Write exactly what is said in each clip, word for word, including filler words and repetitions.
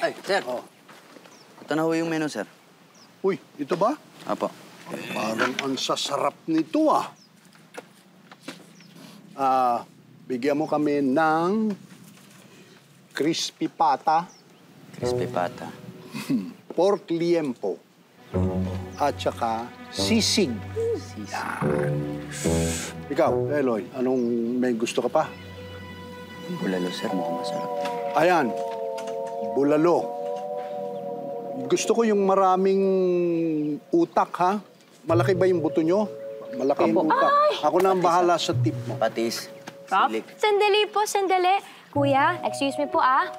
Ay, sir. Oh. Ito na ho yung menu, sir. Uy, ito ba? Apo. Parang ang sasarap nito, ah. Ah, bigyan mo kami ng crispy pata. Crispy pata. Pork liempo. At saka sisig. Sisig. Ikaw, Eloy, anong may gusto ka pa? Bulalo, sir. Mukhang masarap. Ayan, bulalo. Gusto ko yung maraming utak, ha? Malaki ba yung buto nyo? Malaki yung utak. Ay! Ako na ang bahala sa tip mo. Patis. Prof? Silik. Sandali po, sandali. Kuya, excuse me po, ah.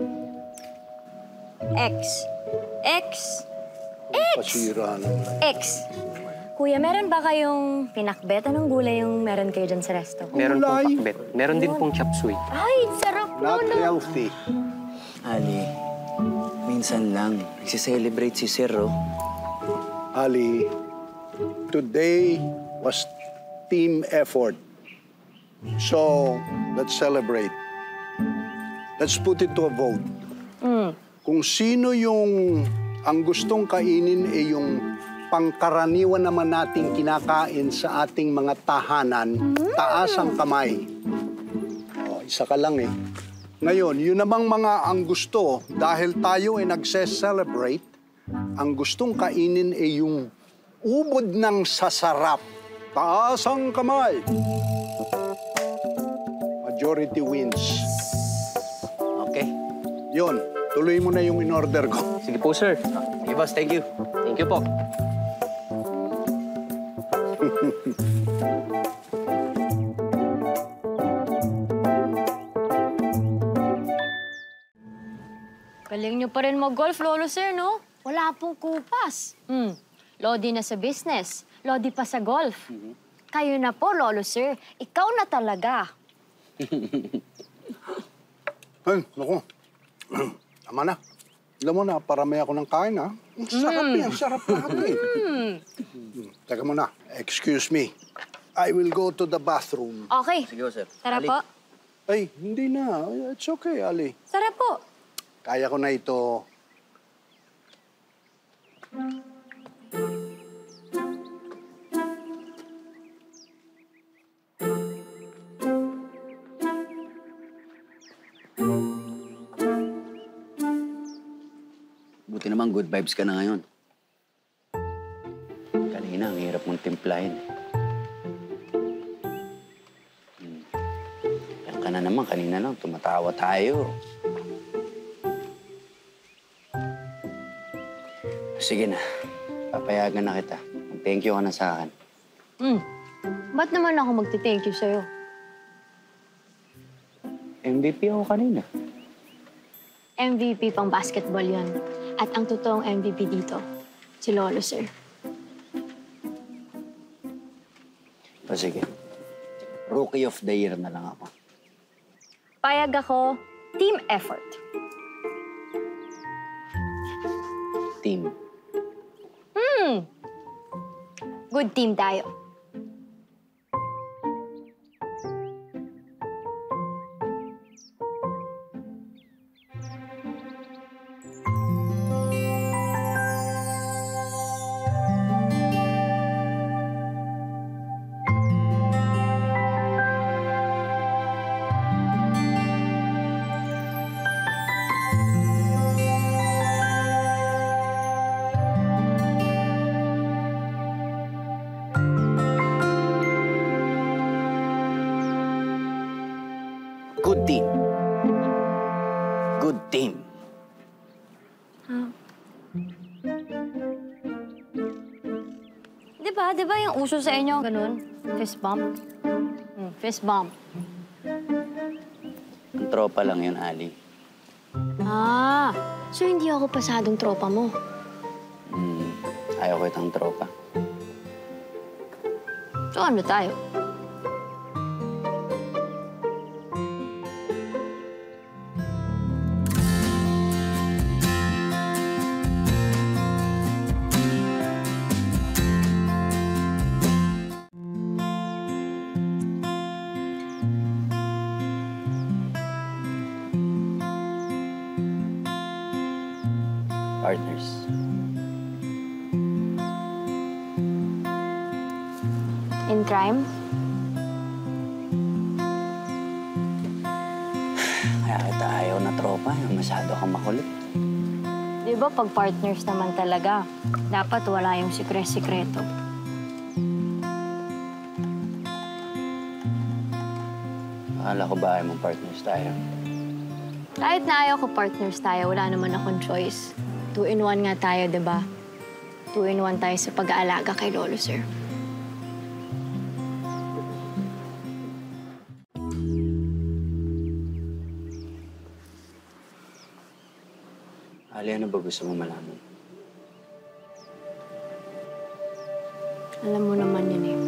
X. X. X. Pasira naman. X. Kuya, meron ba kayong pinakbet? Anong gulay yung meron kayo dyan sa resto? Meron Gulay. pong pakbet. Meron din pong chop suey. Ay, sarap po, Not no? healthy. Ali, minsan lang. Nagsiselebrate si Sir, oh. Ali, today was team effort. So, let's celebrate. Let's put it to a vote. Mm. Kung sino yung ang gustong kainin ay yung pangkaraniwan naman nating kinakain sa ating mga tahanan, taas ang kamay. Oh, isa ka lang eh. Ngayon, yun namang mga ang gusto, dahil tayo ay nagse-celebrate, ang gustong kainin ay yung ubod ng sasarap. Taas ang kamay. Majority wins. Okay. Yun, tuloy mo na yung in-order ko. Sige po, sir. Okay, boss. Thank you. Thank you po. Galing niyo pa rin mag-golf, Lolo Sir, no? Wala pong kupas. Hmm. Lodi na sa business. Lodi pa sa golf. Mm-hmm. Kayo na po, Lolo Sir. Ikaw na talaga. Ay, naku. Tama na. Alam mo na, parami ako ng kain, ha? Ang sarap mm. yan, sarap lahat eh. Mm. Teka muna, excuse me. I will go to the bathroom. Okay. Sige, sir. Tara Ali. po. Ay, hindi na. It's okay, Ali. Tara po. Kaya ko na ito. Buti naman good vibes ka na ngayon. Kanina, ang hirap mong timplahin. Hmm. Yan ka na naman, kanina lang, tumatawa tayo. Sige na, papayagan na kita. Thank you ka na sa akin. Hmm. Ba't naman ako magti-thank you sa'yo? M V P ako kanina. M V P pang basketball yon. At ang totoong M V P dito, si Lolo Sir. O sige, Rookie of the Year na lang ako. Payag ako, team effort. Team. Hmm. Good team tayo. Good team. Good team. Huh? Di ba? Di ba yung uso sa inyo? Ganun? Fist bump? Hmm, fist bump. Ang tropa lang yun, Ali. Ah, so hindi ako pasadong tropa mo? Hmm, ayaw ko itang tropa. So ano tayo? partners. In crime? Kaya kita ayaw na tropa. Masyado kang makulit. Di ba pag partners naman talaga, dapat wala yung sikre-sikreto. Akala ko ba ayaw mong partners tayo? Kahit na ayaw ko partners tayo, wala naman akong choice. Two-in-one nga tayo, di ba? Two-in-one tayo sa pag-aalaga kay Lolo, sir. Ali, ano ba gusto mo malaman? Alam mo naman yun eh.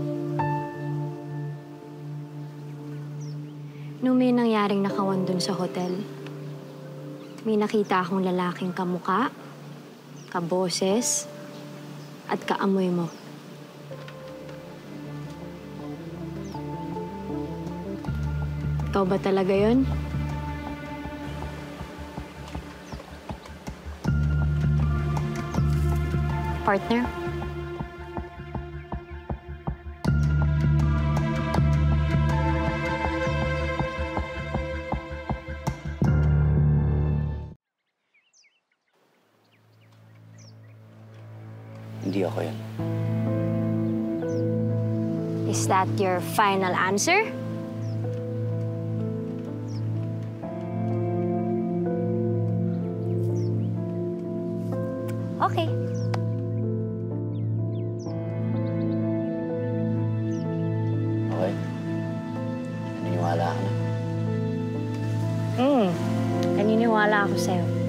Nung may nangyaring nakawan dun sa hotel, may nakita akong lalaking kamuka, kaboses, at kaamoy mo. Ikaw ba talaga yun? Partner? Hindi ako yan. Is that your final answer? Okay. Okay? Naniniwala ka na? Hmm. Naniniwala ako sa'yo.